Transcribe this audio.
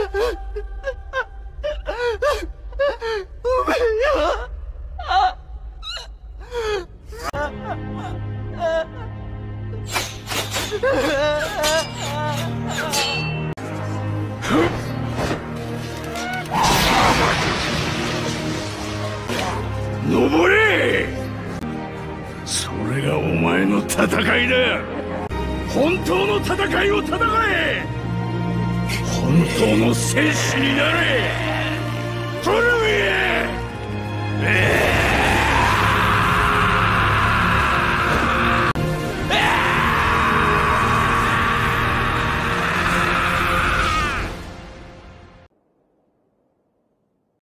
めえよ。 登れ！それがお前の戦いだ。本当の戦いを戦え。本当の戦士になれ。トルミエ！